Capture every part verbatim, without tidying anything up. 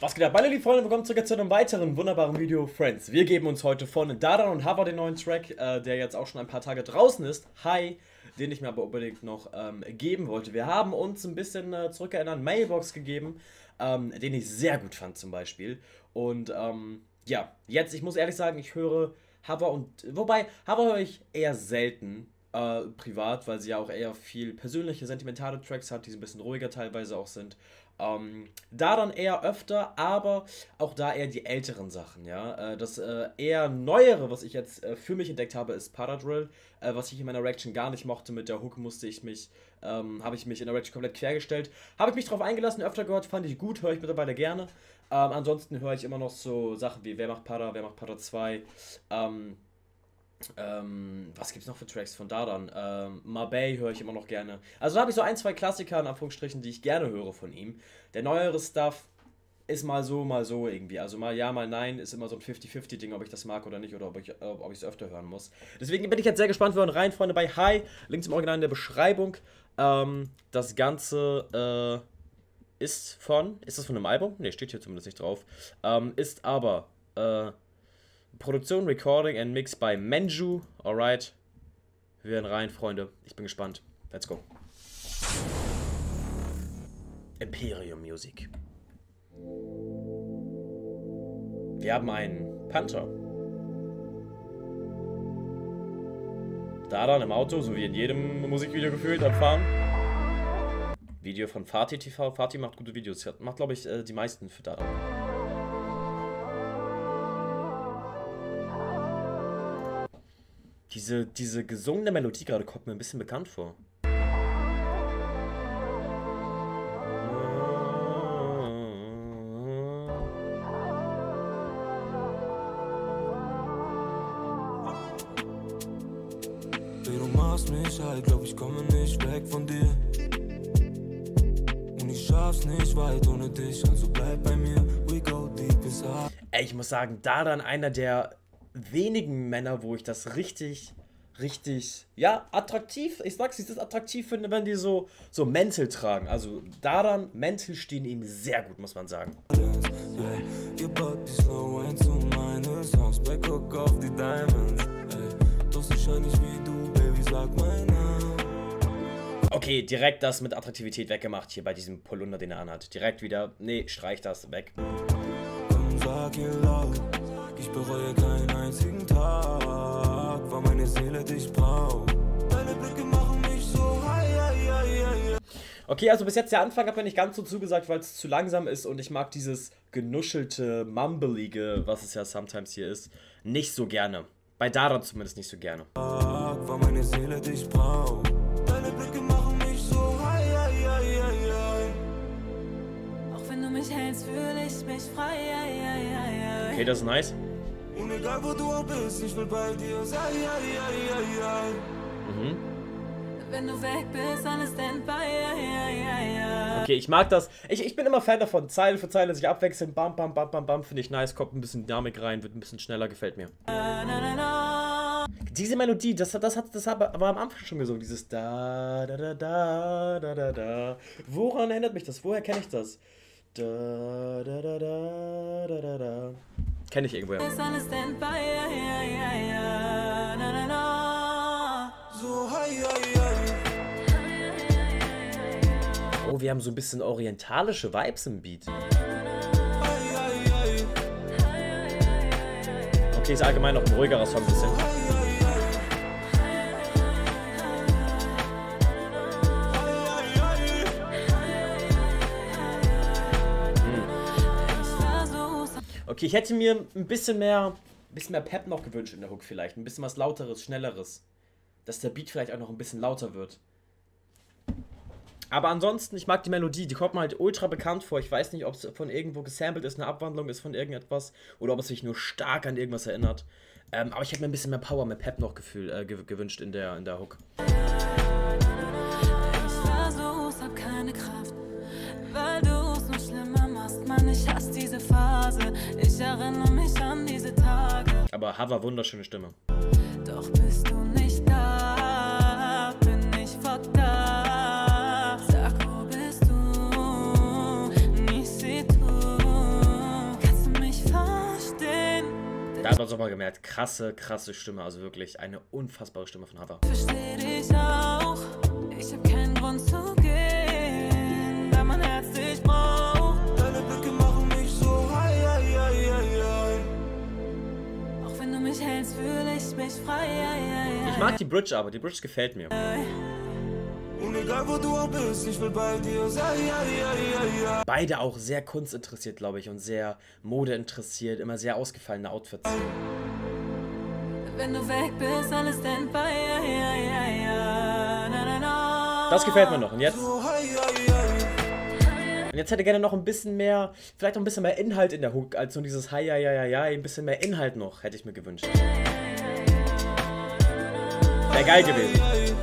Was geht ab, meine lieben Freunde, willkommen zurück zu einem weiteren wunderbaren Video, Friends. Wir geben uns heute von Dadan und Hava den neuen Track, äh, der jetzt auch schon ein paar Tage draußen ist, Hi, den ich mir aber unbedingt noch ähm, geben wollte. Wir haben uns ein bisschen äh, zurückerinnern, Mailbox gegeben, ähm, den ich sehr gut fand zum Beispiel. Und ähm, ja, jetzt, ich muss ehrlich sagen, ich höre Hava und, wobei, Hava höre ich eher selten. Äh, privat, weil sie ja auch eher viel persönliche, sentimentale Tracks hat, die so ein bisschen ruhiger teilweise auch sind. Ähm, da dann eher öfter, aber auch da eher die älteren Sachen, ja. Äh, das äh, eher neuere, was ich jetzt äh, für mich entdeckt habe, ist Paradrill, äh, was ich in meiner Reaction gar nicht mochte. Mit der Hook musste ich mich, ähm, habe ich mich in der Reaction komplett quergestellt. Habe ich mich drauf eingelassen, öfter gehört, fand ich gut, höre ich mittlerweile gerne. Ähm, ansonsten höre ich immer noch so Sachen wie Wer macht Pada, Wer macht Pada zwei, ähm, Ähm, was gibt's noch für Tracks von Dadan? Ähm, Marbey höre ich immer noch gerne. Also da habe ich so ein, zwei Klassiker in Anführungsstrichen, die ich gerne höre von ihm. Der neuere Stuff ist mal so, mal so irgendwie. Also mal ja, mal nein, ist immer so ein fifty fifty Ding, ob ich das mag oder nicht oder ob ich ob ich es öfter hören muss. Deswegen bin ich jetzt sehr gespannt. Wir hören rein, Freunde, bei Hi. Links im Original in der Beschreibung. Ähm, das Ganze äh, ist von, ist das von einem Album? Ne, steht hier zumindest nicht drauf. Ähm, ist aber, äh, Produktion, Recording and Mix bei Menju. Alright. Wir werden rein, Freunde. Ich bin gespannt. Let's go. Imperium Music. Wir haben einen Panther. Dadan im Auto, so wie in jedem Musikvideo gefühlt, am Fahren. Video von Fatih T V. Fatih macht gute Videos. Macht, glaube ich, die meisten für Dadan. Diese, diese gesungene Melodie gerade kommt mir ein bisschen bekannt vor. Du machst mich halt, glaub ich komme nicht weg von dir. Und ich schaff's nicht weit ohne dich, also bleib bei mir. We go deep inside. Ey, ich muss sagen, Dadan einer der wenigen Männer, wo ich das richtig, richtig, ja, attraktiv, ich sag's, ich das attraktiv finde, wenn die so, so Mäntel tragen. Also Dadan, Mäntel stehen ihm sehr gut, muss man sagen. Okay, direkt das mit Attraktivität weggemacht hier bei diesem Polunder, den er anhat. Direkt wieder, nee, streich das weg. Sag ihr laut, ich bereue keinen einzigen Tag, weil meine Seele dich braucht. Deine Blicke machen mich so high, high, high, high. Okay, also bis jetzt der Anfang hat mir nicht ganz so zugesagt, weil es zu langsam ist und ich mag dieses genuschelte, mumbelige, was es ja sometimes hier ist, nicht so gerne. Bei Dadan zumindest nicht so gerne. Weil meine Seele dich braucht. Deine Blicke machen mich so high, high, high, high, high. Auch wenn du mich hältst, fühle ich mich frei. Okay, das ist nice. Und egal wo du auch bist, ich will bei dir sein. Mhm. Wenn du weg bist, alles Standby. Okay, ich mag das. Ich, ich bin immer Fan davon. Zeile für Zeile sich abwechseln. Bam, bam, bam, bam, bam. Finde ich nice. Kommt ein bisschen Dynamik rein. Wird ein bisschen schneller. Gefällt mir. Diese Melodie, das, das, hat, das war am Anfang schon gesungen. Dieses da, da, da, da, da, da, da. Woran erinnert mich das? Woher kenne ich das? Da, da, da, da, da, da, da. Kenne ich irgendwoher. Ist alles Standby. So high, high, high. Oh, wir haben so ein bisschen orientalische Vibes im Beat. Okay, ist allgemein noch ein ruhigerer Song ein bisschen. Okay, ich hätte mir ein bisschen mehr, ein bisschen mehr Pep noch gewünscht in der Hook vielleicht. Ein bisschen was Lauteres, Schnelleres. Dass der Beat vielleicht auch noch ein bisschen lauter wird. Aber ansonsten, ich mag die Melodie. Die kommt mir halt ultra bekannt vor. Ich weiß nicht, ob es von irgendwo gesampelt ist, eine Abwandlung ist von irgendetwas. Oder ob es sich nur stark an irgendwas erinnert. Ähm, aber ich hätte mir ein bisschen mehr Power, mehr Pep noch gefühl, äh, gewünscht in der, in der Hook. Ich versuch's, hab keine Kraft, weil du's noch schlimmer machst. Mann, ich hasse diese Phase. Ich erinnere mich an diese Tage. Aber Hava, wunderschöne Stimme. Doch bist du nicht da, bin ich fucked up. Sag, wo bist du? Nicht sie tun. man es auch mal gemerkt, krasse, krasse Stimme, also wirklich eine unfassbare Stimme von Hava. Versteh dich auch, ich hab keinen Grund zu gehen, da mein Herz dich braucht. Deine Blicke machen mich so high, high, high, high, high. Auch wenn du mich hältst, fühle ich mich frei. Ich mag die Bridge aber, die Bridge gefällt mir. Und egal wo du auch bist, ich will bei dir sein, ja, ja, ja, ja. Beide auch sehr kunstinteressiert, glaube ich, und sehr modeinteressiert, immer sehr ausgefallene Outfits. Wenn du weg bist, alles Standby, ja, ja, ja, ja. Na, na, na. Das gefällt mir noch. Und jetzt? So high, high, high. Und jetzt hätte ich gerne noch ein bisschen mehr, vielleicht noch ein bisschen mehr Inhalt in der Hook, als nur dieses Hi, ja, ja, ja, ja, ein bisschen mehr Inhalt noch, hätte ich mir gewünscht. Wäre geil gewesen.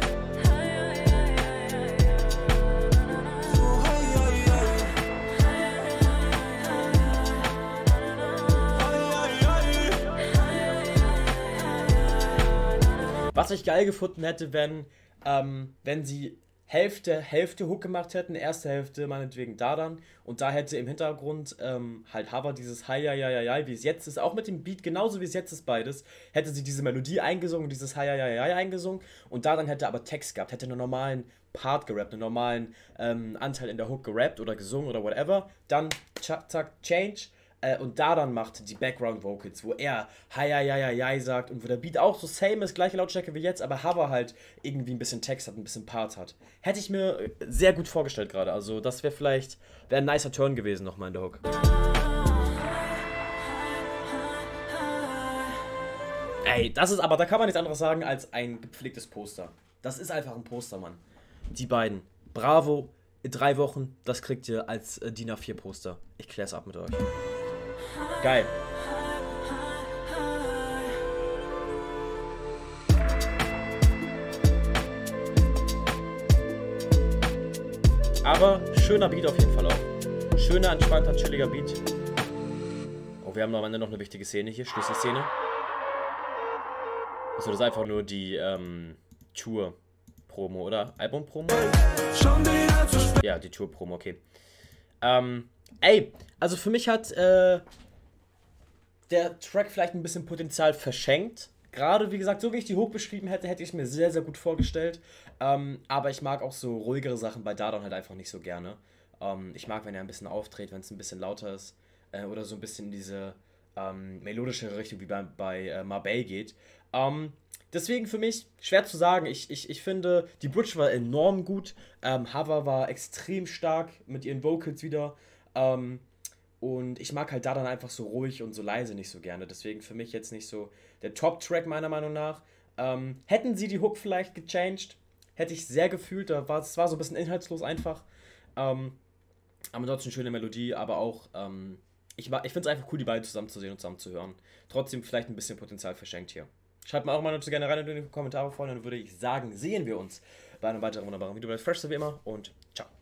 Was ich geil gefunden hätte, wenn, ähm, wenn sie Hälfte, Hälfte Hook gemacht hätten, erste Hälfte meinetwegen Dardan und da hätte im Hintergrund ähm, halt Hava dieses Hi, ja, ja, ja, ja, wie es jetzt ist, auch mit dem Beat, genauso wie es jetzt ist beides, hätte sie diese Melodie eingesungen, dieses Hi, ja, ja, ja, ja eingesungen und Dardan hätte aber Text gehabt, hätte einen normalen Part gerappt, einen normalen ähm, Anteil in der Hook gerappt oder gesungen oder whatever, dann zack, zack, Change. Und Dardan macht die Background Vocals, wo er Hi, ja, ja, ja, ja sagt und wo der Beat auch so same ist, gleiche Lautstärke wie jetzt, aber Hava halt irgendwie ein bisschen Text hat, ein bisschen Part hat. Hätte ich mir sehr gut vorgestellt gerade, also das wäre vielleicht, wäre ein nicer Turn gewesen nochmal in der Hook. Ey, das ist aber, da kann man nichts anderes sagen als ein gepflegtes Poster. Das ist einfach ein Poster, Mann. Die beiden. Bravo, in drei Wochen, das kriegt ihr als äh, D I N A vier Poster. Ich klär's ab mit euch. Geil. Aber schöner Beat auf jeden Fall auch. Schöner, entspannter, chilliger Beat. Oh, wir haben am Ende noch eine wichtige Szene hier, Schlüsselszene. Achso, das ist einfach nur die ähm, Tour-Promo, oder? Album-Promo? Ja, die Tour-Promo, okay. Ähm, ey, also für mich hat äh, der Track vielleicht ein bisschen Potenzial verschenkt. Gerade, wie gesagt, so wie ich die Hook beschrieben hätte, hätte ich es mir sehr, sehr gut vorgestellt. Ähm, aber ich mag auch so ruhigere Sachen bei Dardan halt einfach nicht so gerne. Ähm, ich mag, wenn er ein bisschen auftritt, wenn es ein bisschen lauter ist. Äh, oder so ein bisschen in diese ähm, melodischere Richtung, wie bei, bei äh, Marbey geht. Ähm, deswegen für mich schwer zu sagen. Ich, ich, ich finde, die Bridge war enorm gut. Ähm, Hava war extrem stark mit ihren Vocals wieder. Ähm, und ich mag halt da dann einfach so ruhig und so leise nicht so gerne. Deswegen für mich jetzt nicht so der Top-Track meiner Meinung nach. Ähm, hätten sie die Hook vielleicht gechanged, hätte ich sehr gefühlt. Da war es war so ein bisschen inhaltslos einfach. Ähm, aber trotzdem schöne Melodie, aber auch, ähm, ich, ich finde es einfach cool, die beiden zusammen zu sehen und zusammen zu hören. Trotzdem vielleicht ein bisschen Potenzial verschenkt hier. Schreibt mal auch mal dazu gerne rein in die Kommentare, Freunde. Dann würde ich sagen, sehen wir uns bei einem weiteren wunderbaren Video. Bleibt fresh so wie immer und ciao.